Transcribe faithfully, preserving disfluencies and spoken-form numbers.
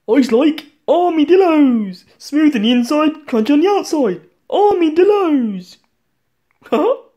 I's like armadillos. Smooth on the inside, crunchy on the outside. Armadillos. Huh?